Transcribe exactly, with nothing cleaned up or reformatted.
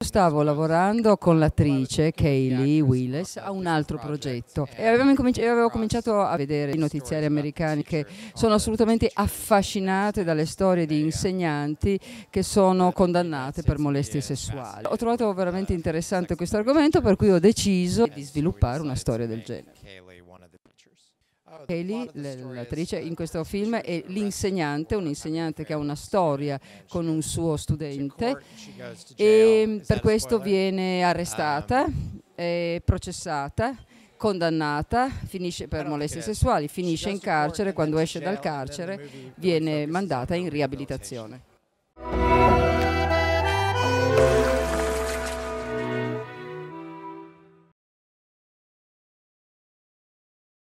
stavo lavorando con l'attrice Kaylee Willis a un altro progetto e incominci- avevo cominciato a vedere i notiziari americani che sono assolutamente affascinate dalle storie di insegnanti che sono condannate per molestie sessuali. Ho trovato veramente interessante questo argomento, per cui ho deciso di sviluppare una storia del genere. Kaylee, l'attrice in questo film, è l'insegnante, un insegnante che ha una storia con un suo studente e per questo viene arrestata, è processata, condannata, finisce per molestie sessuali, finisce in carcere, quando esce dal carcere viene mandata in riabilitazione.